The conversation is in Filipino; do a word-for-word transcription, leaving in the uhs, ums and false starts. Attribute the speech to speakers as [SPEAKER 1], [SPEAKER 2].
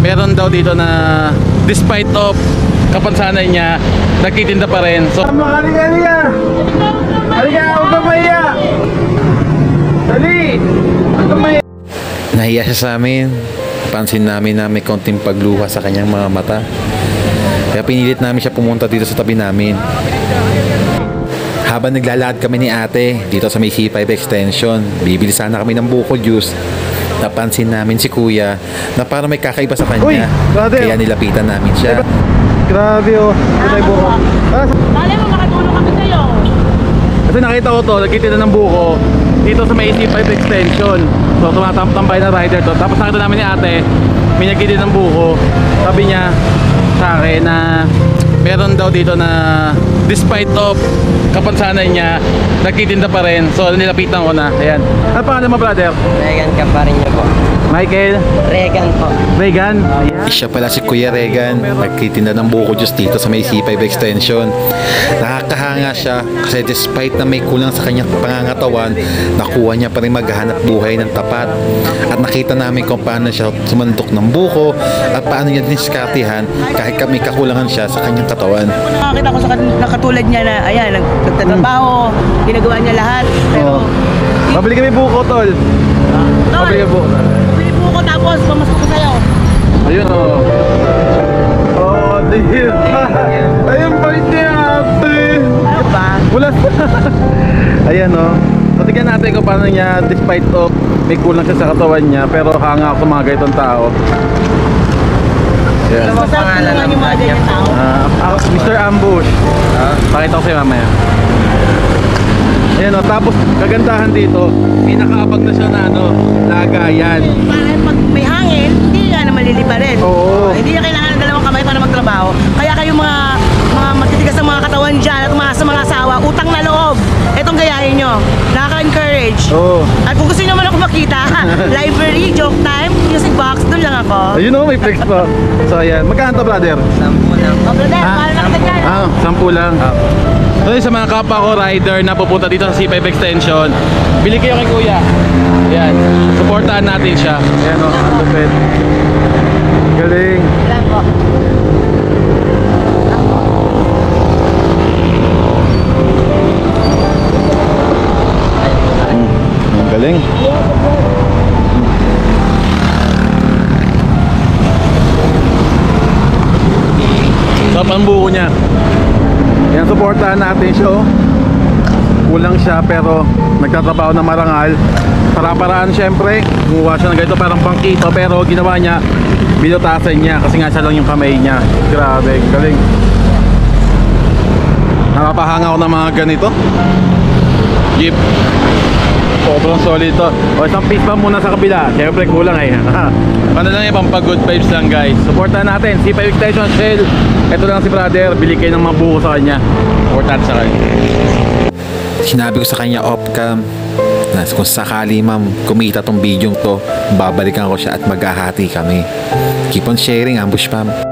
[SPEAKER 1] meron daw dito na despite of kapansanan niya, nagtitinda pa rin. So,
[SPEAKER 2] halika, halika! Halika, huwag ka mahiya! Dali! Huwag ka mahiya!
[SPEAKER 3] Nahiya siya sa amin. Pansin namin na may konting pagluha sa kanyang mga mata. Kaya pinilit namin siya pumunta dito sa tabi namin. Habang naglalakad kami ni ate dito sa may C five extension, bibili sana kami ng buko juice. Napansin namin si kuya na parang may kakaiba sa kanya.
[SPEAKER 2] Uy, brother.
[SPEAKER 3] Kaya nilapitan namin siya.
[SPEAKER 2] Grabe oh, ito tayo buko.
[SPEAKER 4] Dali mo, makatulong kami sa'yo.
[SPEAKER 1] kasi nakita ko to, nagtitinda ng buko dito sa may C five extension. So tumatambay na rider to. Tapos nakita namin ni ate, may nagtitinda ng buko. Sabi niya sa akin na meron daw dito na despite of kapansanan niya, nagtitinda pa rin. So nilapitan ko na. Ayan. Ano pangalan mo, brother?
[SPEAKER 5] Regan ka pa rin niyo po.
[SPEAKER 1] Michael?
[SPEAKER 5] Regan po.
[SPEAKER 1] Regan? Ayan.
[SPEAKER 3] Siya pala si Kuya Regan, nagtitinda ng buko juice dito sa may C five extension. Nakakahanga siya kasi despite na may kulang sa kanyang pangangatawan, nakuha niya pa rin maghanap buhay ng tapat. At nakita namin kung paano siya sumandok ng buko at paano niya diniskartihan kahit may kakulangan siya sa kanyang katawan.
[SPEAKER 4] Nakakita ko sa kat- na katulad niya na, ayan, nag- nagtatrabaho, ginagawa niya lahat. Pero,
[SPEAKER 1] Pabili kami buko, tol.
[SPEAKER 4] tol,
[SPEAKER 1] Pabili kami buko.
[SPEAKER 4] bili po ko tapos pamasok ko sa'yo.
[SPEAKER 1] Ayun, oh.
[SPEAKER 2] Oh, dear. Ayun pa niya, ate.
[SPEAKER 4] Ano ba?
[SPEAKER 1] Wala. Ayan, oh. So, tignan natin kung paano niya, despite of may kulang siya sa katawan niya, pero hanga ako sa mga ganitong tao. Ayan.
[SPEAKER 4] Masarap tulungan yung mga ganyan tao.
[SPEAKER 1] Ah, ako, Mister Ambush. Pakita ko sa'yo mamaya. Ayan, oh. Tapos, kagandahan dito, may nakaabag na siya na, ano, lagayan.
[SPEAKER 4] Para pag may hangin, hindi ka na malilipa rin.
[SPEAKER 1] Oo.
[SPEAKER 4] Hindi na kailangan ng dalawang kamay para magtrabaho. Kaya kayo mga mga matitigas ng mga katawan dyan at mga sa mga asawa, utang na loob. Itong gayahin nyo. Nakaka-encourage.
[SPEAKER 1] Oo.
[SPEAKER 4] At kung gusto nyo naman ako makita, library, joke time, music box, doon lang ako.
[SPEAKER 1] Ayun, oh, may flex pa. So, ayan. Magkano to, brother?
[SPEAKER 5] Sampu lang.
[SPEAKER 4] O brother,
[SPEAKER 1] Ah,
[SPEAKER 4] mahal na kita dyan.
[SPEAKER 1] Ah, sampu lang. So, sa mga kapwa ko rider na pupunta dito sa C five extension, bili kayo kay kuya. Ayan. Supportahan natin siya. Ayan, o. Ang lupit. Galing.
[SPEAKER 4] Lang po.
[SPEAKER 1] Ang galing. So, pambuko niya. Yan, supportahan natin siya, oh. Kulang siya pero nagtatrabaho na marangal. Para-paraan syempre, gumawa siya ng ganito parang bangkito, pero ginawa niya, binutasan niya kasi nga siya lang yung kamay niya. Grabe, galing. Nakapahanga ako ng mga ganito. Jeep. Sobrang solid to. O, isang piece pa muna sa kabila. Siyempre kulang eh. Ano lang yung pang good vibes lang, guys. Supportan natin C five extension Shell. Ito lang si brother. Bili kayo ng mga buko sa kanya. Supportan sa kanya.
[SPEAKER 3] Sinabi ko sa kanya off cam na kung sakali ma'am kumita tong video to, babalikan ko siya at maghahati kami. Keep on sharing, Ambush Fam.